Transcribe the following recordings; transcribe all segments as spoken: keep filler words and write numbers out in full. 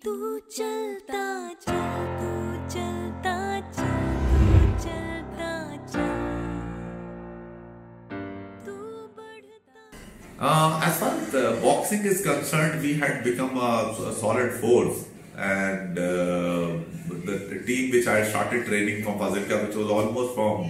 तू चलता चल तू चलता चल तू चलता चल तू बढ़ता. Uh, as far as uh, boxing is concerned, we had become a, a solid force, and uh, the, the team which I started training from Fazilka, which was almost from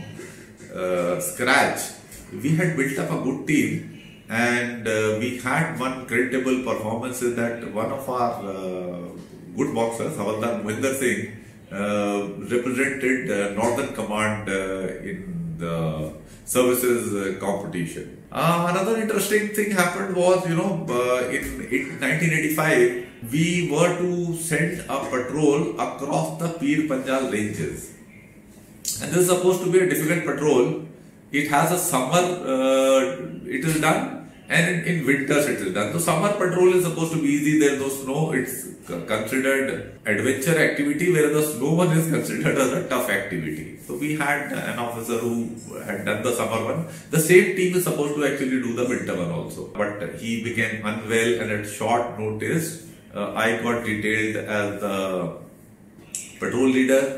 uh, scratch, we had built up a good team, and uh, we had one creditable performance in that one of our uh, good boxers, Havaldar Mohinder Singh, uh, represented uh, Northern Command uh, in the services uh, competition. Uh, another interesting thing happened was, you know, uh, in nineteen eighty-five, we were to send a patrol across the Pir Panjal ranges. And this is supposed to be a difficult patrol. It has a summer, uh, it is done, and in, in winters it is done. So summer patrol is supposed to be easy, there is no snow, it's considered adventure activity, whereas the snow one is considered as a tough activity. So we had an officer who had done the summer one. The same team is supposed to actually do the winter one also. But he became unwell, and at short notice, uh, I got detailed as the patrol leader.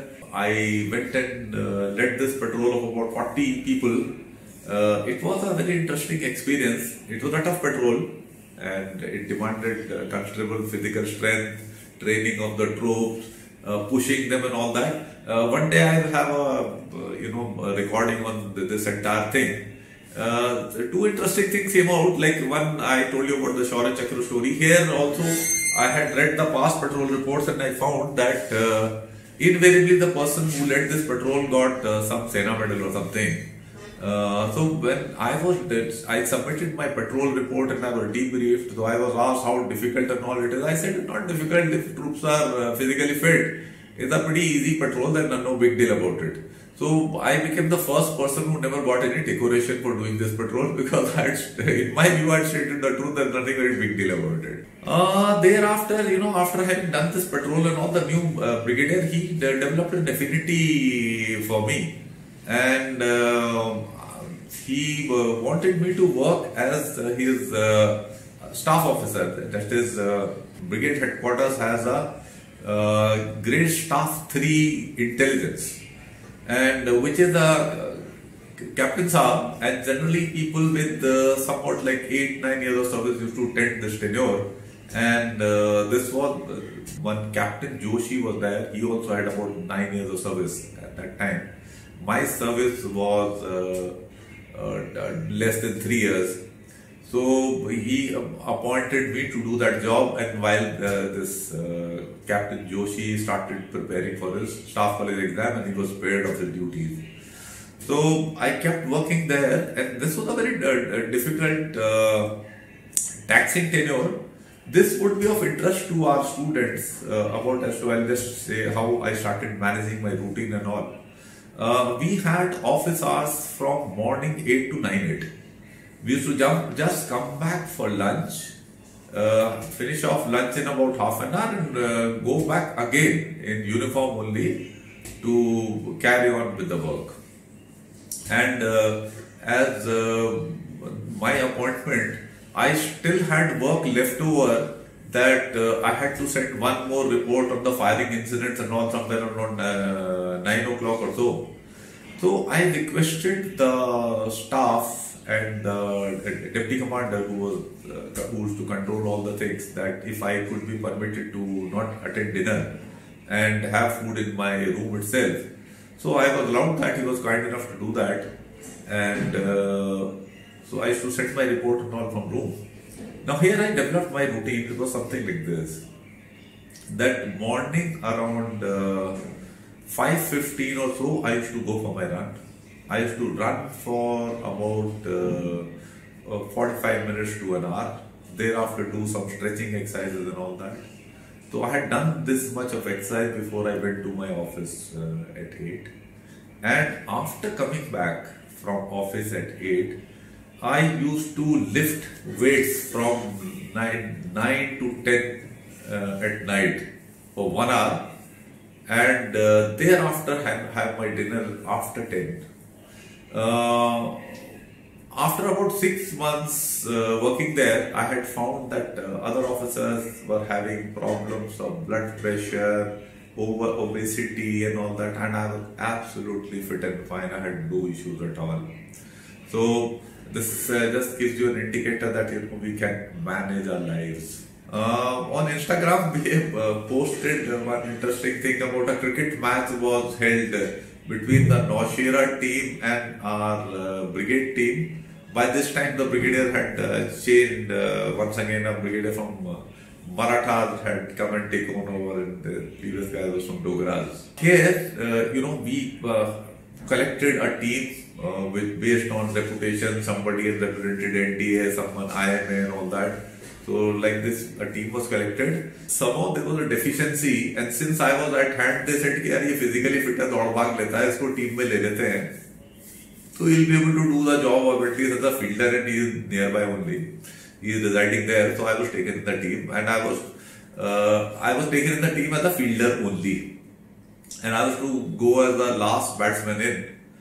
I went and uh, led this patrol of about forty people. Uh, it was a very interesting experience. It was a tough patrol, and it demanded uh, considerable physical strength, training of the troops, uh, pushing them and all that. Uh, one day I will have a, uh, you know, a recording on this entire thing. Uh, two interesting things came out. Like one, I told you about the Shaurya Chakra story. Here also, I had read the past patrol reports, and I found that uh, invariably the person who led this patrol got uh, some Sena medal or something. Uh, so when I was dead, I submitted my patrol report and I was debriefed. So I was asked how difficult and all it is. I said it's not difficult if troops are uh, physically fit. It's a pretty easy patrol, then no big deal about it. So I became the first person who never got any decoration for doing this patrol, because I had, in my view, I had stated the truth. There's nothing very big deal about it. Uh, thereafter, you know, after having done this patrol and all, the new uh, brigadier, he de developed an affinity for me, and uh, he uh, wanted me to work as uh, his uh, staff officer. That is, uh, brigade headquarters has a uh, grade staff three intelligence, and uh, which is the uh, captain saab, and generally people with uh, somewhat like eight nine years of service used to attend this tenure. And uh, this was uh, one Captain Joshi was there. He also had about nine years of service at that time. My service was uh, uh, less than three years. So he appointed me to do that job, and while uh, this uh, Captain Joshi started preparing for his staff college exam, and he was spared of his duties. So I kept working there, and this was a very uh, difficult, uh, taxing tenure. This would be of interest to our students uh, about as to, I'll just say how I started managing my routine and all. Uh, we had office hours from morning eight to nine eight. We used to jump, just come back for lunch, uh, finish off lunch in about half an hour, and uh, go back again in uniform only to carry on with the work. And uh, as uh, my appointment, I still had work left over that uh, I had to send one more report on the firing incidents and all somewhere around uh, nine o'clock or so. So I requested the staff and the deputy commander who was uh, who was to control all the things, that if I could be permitted to not attend dinner and have food in my room itself. So I was allowed that. He was kind enough to do that, and uh, so I used to send my report and all from room. Now here I developed my routine. It was something like this. That morning around uh, five fifteen or so, I used to go for my run. I used to run for about uh, forty-five minutes to an hour. Thereafter do some stretching exercises and all that. So I had done this much of exercise before I went to my office uh, at eight. And after coming back from office at eight, I used to lift weights from nine, nine to ten uh, at night for one hour, and uh, thereafter have, have my dinner after ten. Uh, after about six months uh, working there, I had found that uh, other officers were having problems of blood pressure, over obesity and all that, and I was absolutely fit and fine. I had no issues at all. So this uh, just gives you an indicator that you know, we can manage our lives. Uh, on Instagram, we have uh, posted uh, one interesting thing about a cricket match was held uh, between the Nowshera team and our uh, brigade team. By this time, the brigadier had uh, changed uh, once again. A brigadier from uh, Marathas had come and taken over, and the previous guy was from Dogras. Here, uh, you know, we uh, collected a team uh, with based on reputation. Somebody has represented N D A, someone I M A, and all that. So, like this, a team was collected. Somehow there was a deficiency, and since I was at hand, they said, "यार ये physically fit है, दौड़ भाग लेता है, इसको team में ले लेते हैं." So he'll be able to do the job of at least as a fielder, and he is nearby only. He is residing there, so I was taken in the team, and I was uh, I was taken in the team as a fielder only, and I was to go as the last batsman in.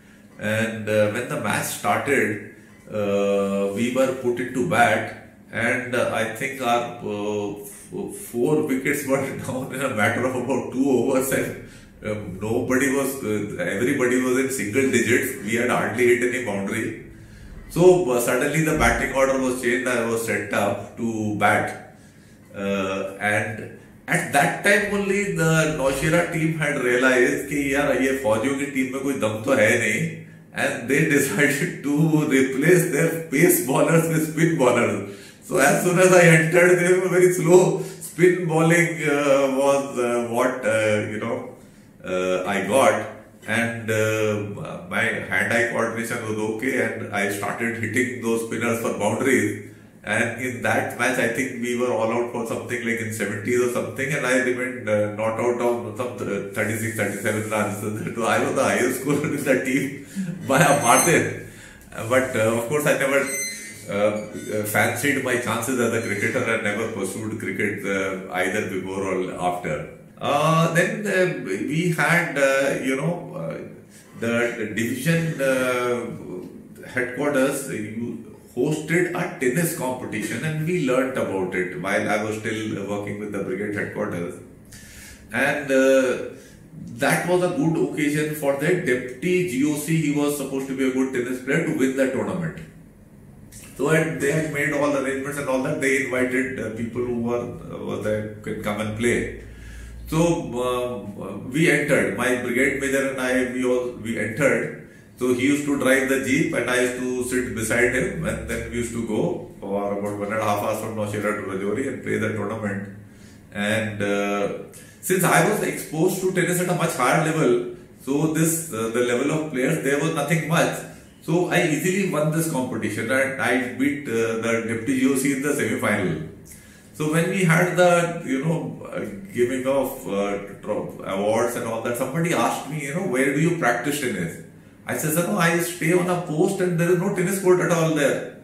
And uh, when the match started, uh, we were put into bat, and uh, I think our uh, four wickets were down in a matter of about two overs, and um, nobody was, uh, everybody was in single digits. We had hardly hit any boundary. So uh, suddenly the batting order was changed. I was set up to bat, uh, and at that time only the Nowshera team had realized कि यार ये फौजियों की team में कोई दम तो है नहीं, and they decided to replace their pace bowlers with spin bowlers. So as soon as I entered, they were very slow. Spin bowling uh, was uh, what uh, you know uh, I got. And uh, my hand-eye coordination was okay, and I started hitting those spinners for boundaries. And in that match, I think we were all out for something like in seventies or something, and I remained uh, not out of some thirty-six, thirty-seven runs. So I was the highest scorer in the team by a margin. But uh, of course, I never uh, fancied my chances as a cricketer. I never pursued cricket uh, either before or after. Uh, then uh, we had, uh, you know, uh, the division uh, headquarters you hosted a tennis competition, and we learnt about it while I was still working with the brigade headquarters. And uh, that was a good occasion for the deputy G O C. He was supposed to be a good tennis player to win the tournament. So and they had made all the arrangements and all that. They invited uh, people who were, uh, were there could come and play. So uh, we entered. My brigade major and I, we all we entered. So he used to drive the jeep, and I used to sit beside him, and then we used to go for about one and a half hours from Nowshera to Rajouri and play the tournament. And uh, since I was exposed to tennis at a much higher level, so this uh, the level of players there was nothing much. So I easily won this competition, and I beat uh, the deputy G O C in the semi-final. So when we had the, you know, uh, giving of uh, awards and all that, somebody asked me, you know, where do you practice tennis? I said, no, I stay on a post and there is no tennis court at all there.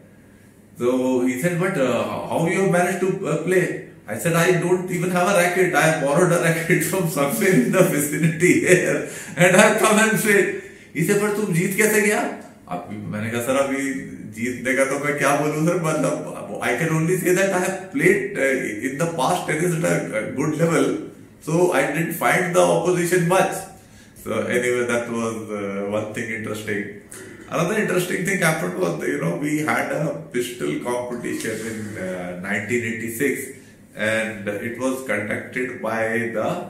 So he said, but uh, how you have managed to uh, play? I said, I don't even have a racket. I borrowed a racket from somewhere in the vicinity here, and I come and play. He said, but तुम जीत कैसे गया? अभी मैंने कहा sir अभी जीतने का तो मैं क्या बोलूं सर, मतलब I can only say that I have played uh, in the past tennis at a good level, so I didn't find the opposition much. So anyway, that was uh, one thing interesting. Another interesting thing happened was, you know, we had a pistol competition in uh, nineteen eighty-six, and it was conducted by the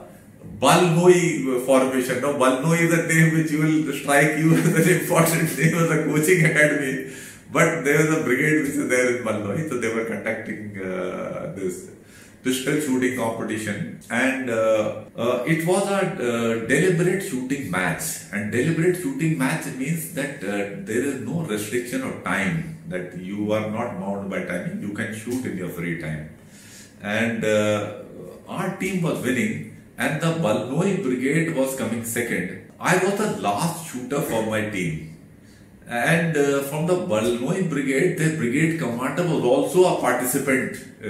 Balnoi formation. Now, Balnoi is a name which will strike you as an important name as a coaching academy. But there was a brigade which is there in Balnoi, so they were conducting uh, this pistol shooting competition, and uh, uh, it was a uh, deliberate shooting match. And deliberate shooting match means that uh, there is no restriction of time, that you are not bound by timing, you can shoot in your free time. And uh, our team was winning, and the Balnoi brigade was coming second. I was the last shooter for my team. And uh, from the Balnoi brigade, the brigade commander was also a participant uh,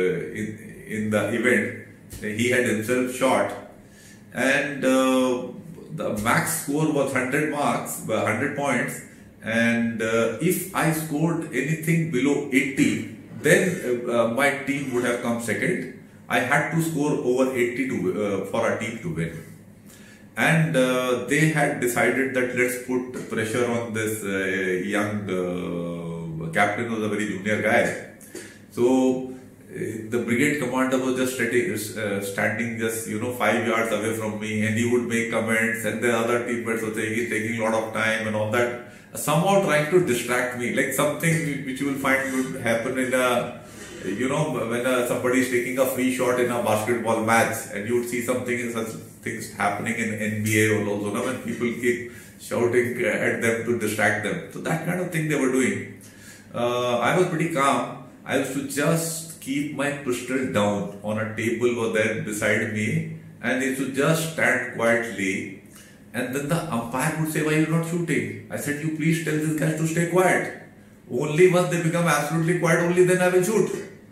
in, in the event. He had himself shot, and uh, the max score was one hundred marks, one hundred points, and uh, if I scored anything below eighty, then uh, my team would have come second. I had to score over eighty to uh, for our team to win. And uh, they had decided that let's put pressure on this uh, young uh, captain, who was a very junior guy. So uh, the brigade commander was just steady, uh, standing just you know five yards away from me, and he would make comments, and the other teammates were saying he's taking a lot of time and all that, somehow trying to distract me, like something which you will find would happen in a you know when uh, somebody is taking a free shot in a basketball match, and you would see something such things happening in N B A also, now when people keep shouting at them to distract them. So that kind of thing they were doing. Uh, I was pretty calm. I used to just keep my pistol down on a table over there beside me, and I used to just stand quietly. And then the umpire would say, "Why are you not shooting?" I said, "You please tell these guys to stay quiet. Only once they become absolutely quiet, only then I will shoot."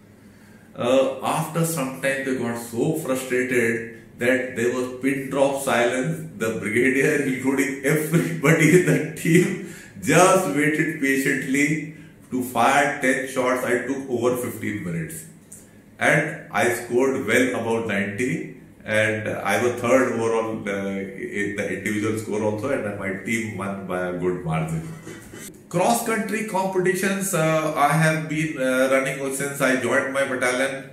Uh, after some time, they got so frustrated that there was pin drop silence. The brigadier, including everybody in the team, just waited patiently to fire ten shots. I took over fifteen minutes. And I scored well about ninety. And I was third overall uh, in the individual score also. And my team won by a good margin. Cross country competitions uh, I have been uh, running since I joined my battalion.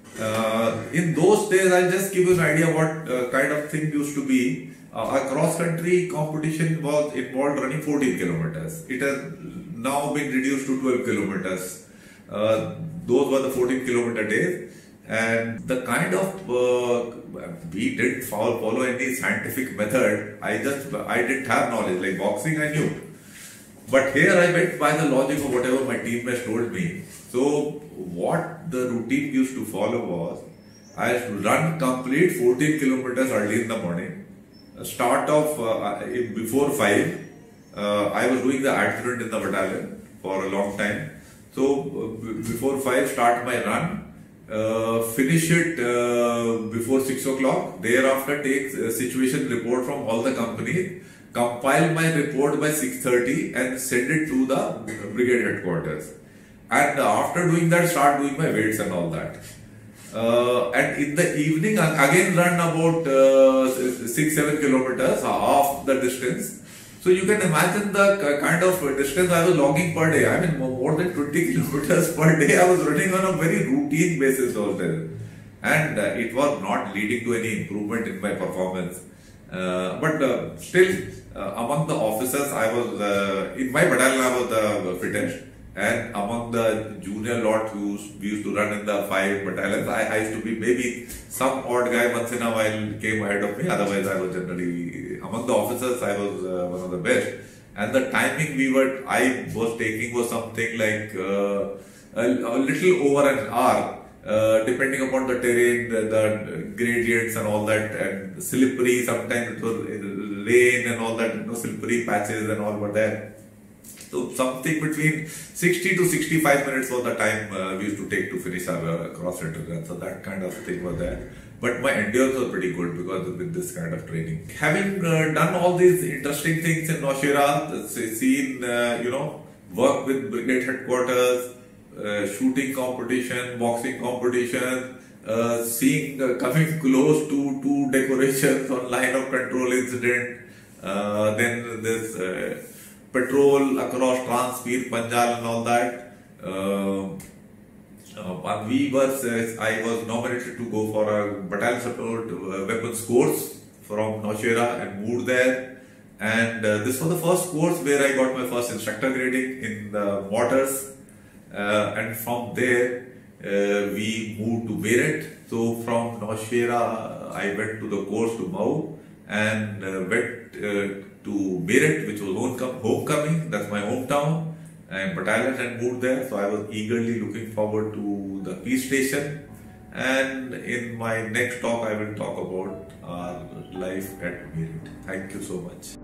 Uh, in those days, I'll just give you an idea what uh, kind of thing used to be. Uh, a cross country competition was involved running fourteen kilometers. It has now been reduced to twelve kilometers. Uh, those were the fourteen kilometer days. And the kind of, uh, we didn't follow, follow any scientific method. I just, I didn't have knowledge. Like boxing, I knew. But here I went by the logic of whatever my teammates told me. So what the routine used to follow was, I used to run complete fourteen kilometers early in the morning. Start off uh, before five. Uh, I was doing the adjutant in the battalion for a long time. So uh, before five, start my run. Uh, finish it uh, before six o'clock. Thereafter, take a situation report from all the companies. Compile my report by six thirty and send it to the brigade headquarters. And after doing that, start doing my weights and all that. Uh, and in the evening, again run about uh, six seven kilometers, half the distance. So you can imagine the kind of distance I was logging per day. I mean, more than twenty kilometers per day I was running on a very routine basis also. And uh, it was not leading to any improvement in my performance. Uh, but uh, still, uh, among the officers, I was, uh, in my battalion, I was the fittest. And among the junior lot who we used to run in the five battalions, I, I used to be maybe some odd guy once in a while came ahead of me. Otherwise, I was generally, among the officers, I was uh, one of the best. And the timing we were, I was taking was something like uh, a, a little over an hour. Uh, depending upon the terrain, the, the gradients and all that, and slippery, sometimes it was rain and all that, you know, slippery patches and all were there. So something between sixty to sixty-five minutes was the time uh, we used to take to finish our uh, cross-country run. So that kind of thing was there. But my endurance was pretty good because of with this kind of training. Having uh, done all these interesting things in Nowshera, seen, uh, you know, work with brigade headquarters, Uh, shooting competition, boxing competition, uh, seeing uh, coming close to two decorations on line of control incident, uh, then this uh, patrol across Transpir, Panjal and all that. Uh, uh, we were, uh, I was nominated to go for a battalion support uh, weapons course from Nowshera and moved there. And uh, this was the first course where I got my first instructor grading in the mortars. Uh, and from there, uh, we moved to Meerut. So from Nowshera, I went to the course to Mau and uh, went uh, to Meerut, which was homecoming. That's my hometown. And battalion and moved there. So I was eagerly looking forward to the peace station. And in my next talk, I will talk about our life at Meerut. Thank you so much.